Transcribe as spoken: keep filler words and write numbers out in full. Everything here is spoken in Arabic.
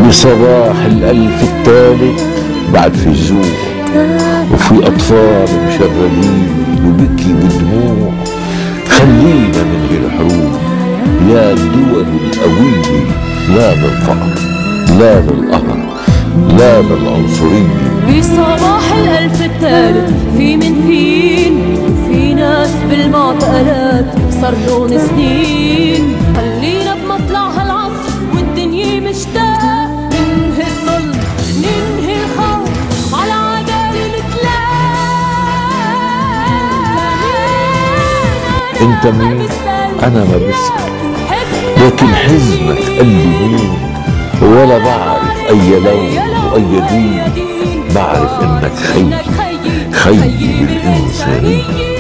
بصباح الألف الثالث بعد في الجوع، وفي أطفال مشردين وبكي بدموع. خلينا ننهي الحروب يا الدول القوية، لا بالفقر لا بالقهر لا بالعنصرية. بصباح الألف الثالث في من فين، وفي ناس بالمعتقلات صارلون سنين. خلينا بمطلع هالعصر والدنيا مشتاقة ننهي الظلم ننهي الخوف على عدالة نتلاقى. انت مين؟ انا ما بسأل، لكن حزنك قلبي مين؟ ولا بعرف اي لون واي دين، بعرف انك خي خي بالانسانية.